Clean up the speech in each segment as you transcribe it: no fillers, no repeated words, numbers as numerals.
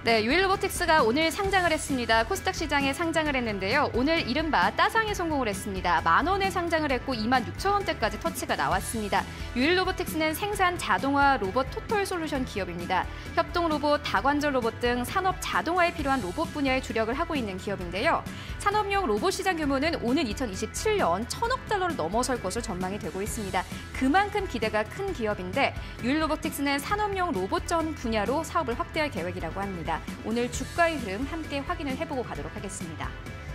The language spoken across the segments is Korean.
네, 유일로보틱스가 오늘 상장을 했습니다. 코스닥 시장에 상장을 했는데요. 오늘 이른바 따상에 성공을 했습니다. 10,000원에 상장을 했고 26,000원대까지 터치가 나왔습니다. 유일로보틱스는 생산 자동화 로봇 토털 솔루션 기업입니다. 협동 로봇, 다관절 로봇 등 산업 자동화에 필요한 로봇 분야에 주력을 하고 있는 기업인데요. 산업용 로봇 시장 규모는 오는 2027년 1,000억 달러를 넘어설 것으로 전망이 되고 있습니다. 그만큼 기대가 큰 기업인데 유일로보틱스는 산업용 로봇 전 분야로 사업을 확대할 계획이라고 합니다. 오늘 주가의 흐름 함께 확인을 해보고 가도록 하겠습니다.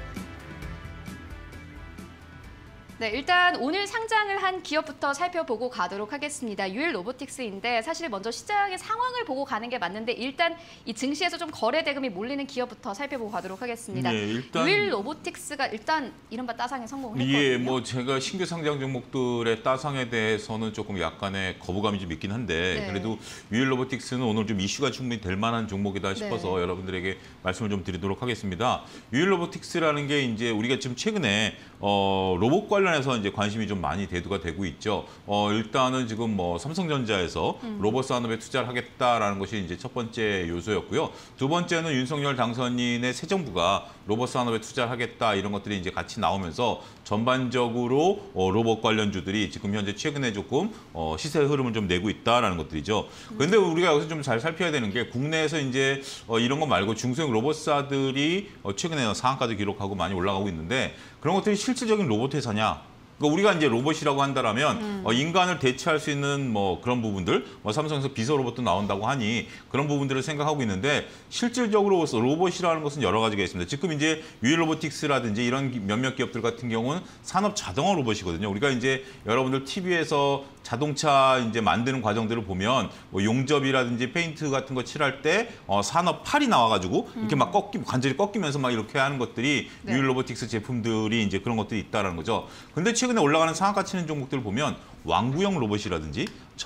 네, 일단 오늘 상장을 한 기업부터 살펴보고 가도록 하겠습니다. 유일로보틱스인데 사실 먼저 시장의 상황을 보고 가는 게 맞는데 일단 이 증시에서 좀 거래 대금이 몰리는 기업부터 살펴보고 가도록 하겠습니다. 네, 일단 유일로보틱스가 일단 이른바 따상에 성공을 했거든요. 예, 뭐 제가 신규 상장 종목들의 따상에 대해서는 조금 약간의 거부감이 좀 있긴 한데 네. 그래도 유일로보틱스는 오늘 좀 이슈가 충분히 될 만한 종목이다 싶어서 네. 여러분들에게 말씀을 좀 드리도록 하겠습니다. 유일로보틱스라는 게 이제 우리가 지금 최근에 로봇 관련해서 이제 관심이 좀 많이 대두가 되고 있죠. 일단은 지금 뭐 삼성전자에서 로봇 산업에 투자를 하겠다라는 것이 이제 첫 번째 요소였고요. 두 번째는 윤석열 당선인의 새 정부가 로봇 산업에 투자를 하겠다 이런 것들이 이제 같이 나오면서 전반적으로 로봇 관련주들이 지금 현재 최근에 조금 시세 흐름을 좀 내고 있다라는 것들이죠. 그런데 우리가 여기서 좀 잘 살펴야 되는 게 국내에서 이제 이런 거 말고 중소형 로봇사들이 최근에 상한가도 기록하고 많이 올라가고 있는데 그런 것들이 실질적인 로봇 회사냐? 그러니까 우리가 이제 로봇이라고 한다라면 인간을 대체할 수 있는 뭐 그런 부분들, 삼성에서 비서 로봇도 나온다고 하니 그런 부분들을 생각하고 있는데 실질적으로 로봇이라는 것은 여러 가지가 있습니다. 지금 이제 유일로보틱스라든지 이런 몇몇 기업들 같은 경우는 산업 자동화 로봇이거든요. 우리가 이제 여러분들 TV에서 자동차 이제 만드는 과정들을 보면 뭐 용접이라든지 페인트 같은 거 칠할 때 산업 팔이 나와가지고 이렇게 막 관절이 꺾이면서 막 이렇게 하는 것들이 네. 유일로보틱스 제품들이 이제 그런 것들이 있다라는 거죠. 근데 최근에 올라가는 상한가 치는 종목들을 보면 왕구형 로봇이라든지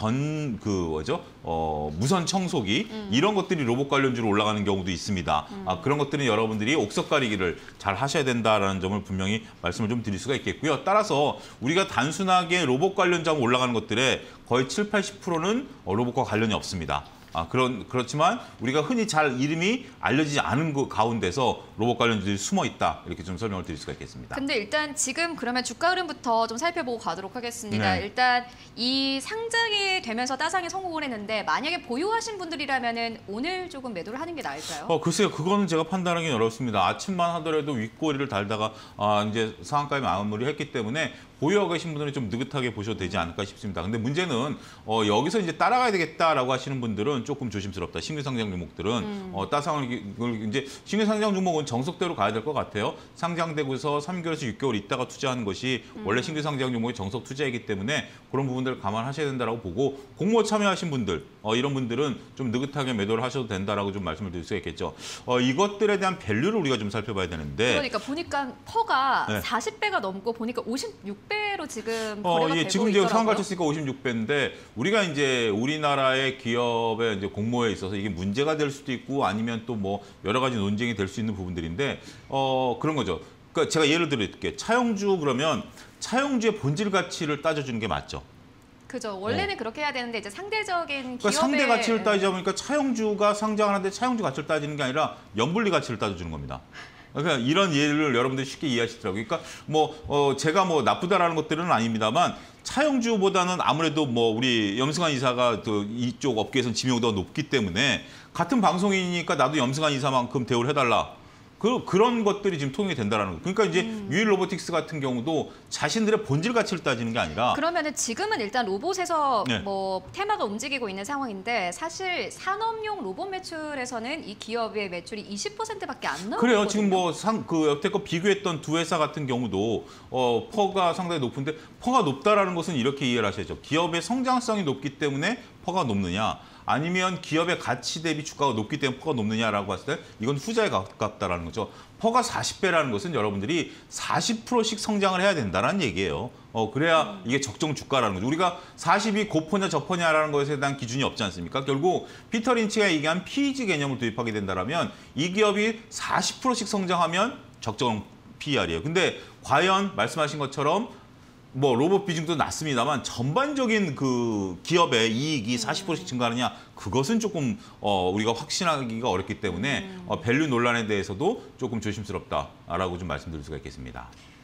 무선 청소기 이런 것들이 로봇 관련주로 올라가는 경우도 있습니다. 그런 것들은 여러분들이 옥석 가리기를 잘 하셔야 된다라는 점을 분명히 말씀을 좀 드릴 수가 있겠고요. 따라서 우리가 단순하게 로봇 관련주 올라가는 것들의 거의 7, 80%는 로봇과 관련이 없습니다. 그렇지만 우리가 흔히 잘 이름이 알려지지 않은 그 가운데서 로봇 관련주들이 숨어 있다. 이렇게 좀 설명을 드릴 수가 있겠습니다. 근데 일단 지금 그러면 주가 흐름부터 좀 살펴보고 가도록 하겠습니다. 네. 일단 이 상장이 되면서 따상에 성공을 했는데 만약에 보유하신 분들이라면은 오늘 조금 매도를 하는 게 나을까요? 글쎄요. 그거는 제가 판단하기 어렵습니다. 아침만 하더라도 윗꼬리를 달다가 이제 상한가에 마무리했기 때문에 보유하고 계신 분들은 좀 느긋하게 보셔도 되지 않을까 싶습니다. 근데 문제는 여기서 이제 따라가야 되겠다라고 하시는 분들은 조금 조심스럽다. 신규 상장 종목들은 따상을 이제 신규 상장 종목은 정석대로 가야 될 것 같아요. 상장되고서 3개월에서 6개월 있다가 투자하는 것이 원래 신규 상장 종목의 정석 투자이기 때문에 그런 부분들을 감안하셔야 된다라고 보고 공모 참여하신 분들 이런 분들은 좀 느긋하게 매도를 하셔도 된다라고 좀 말씀을 드릴 수 있겠죠. 이것들에 대한 밸류를 우리가 좀 살펴봐야 되는데 그러니까 보니까 퍼가 네. 40배가 넘고 보니까 56배로 지금 거래가 되고 지금 이제 있더라고요. 상한가 쳤으니까 56배인데 우리가 이제 우리나라의 기업의 이제 공모에 있어서 이게 문제가 될 수도 있고 아니면 또 뭐 여러 가지 논쟁이 될 수 있는 부분들인데 그런 거죠. 그러니까 제가 예를 들어드릴게요. 차용주 그러면 차용주의 본질 가치를 따져주는 게 맞죠. 그죠. 원래는 그렇게 해야 되는데 이제 상대적인 기업의 그러니까 상대 가치를 따지자 보니까 차용주가 상장하는데 차용주 가치를 따지는 게 아니라 연불리 가치를 따져주는 겁니다. 그러니까 이런 예를 여러분들이 쉽게 이해하시더라고요. 그러니까 제가 나쁘다라는 것들은 아닙니다만 차용주보다는 아무래도 우리 염승환 이사가 이쪽 업계에서는 지명도가 높기 때문에 같은 방송이니까 나도 염승환 이사만큼 대우를 해달라. 그런 것들이 지금 통용이 된다라는 거예요. 그러니까 이제 유일로보틱스 같은 경우도 자신들의 본질 가치를 따지는 게 아니라 그러면은 지금은 일단 로봇에서 네. 테마가 움직이고 있는 상황인데 사실 산업용 로봇 매출에서는 이 기업의 매출이 20%밖에 안 나오거든요. 그래요. 지금 여태껏 비교했던 두 회사 같은 경우도 퍼가 상당히 높은데 퍼가 높다라는 것은 이렇게 이해를 하셔야죠. 기업의 성장성이 높기 때문에 퍼가 높느냐. 아니면 기업의 가치 대비 주가가 높기 때문에 퍼가 높느냐라고 했을 때 이건 후자에 가깝다라는 거죠. 퍼가 40배라는 것은 여러분들이 40%씩 성장을 해야 된다는 얘기예요. 그래야 이게 적정 주가라는 거죠. 우리가 40이 고퍼냐 저퍼냐라는 것에 대한 기준이 없지 않습니까? 결국 피터 린치가 얘기한 PEG 개념을 도입하게 된다면 이 기업이 40%씩 성장하면 적정 PER이에요. 근데 과연 말씀하신 것처럼 뭐 로봇 비중도 낮습니다만 전반적인 그 기업의 이익이 40%씩 증가하느냐 그것은 조금 우리가 확신하기가 어렵기 때문에 밸류 논란에 대해서도 조금 조심스럽다라고 좀 말씀드릴 수가 있겠습니다.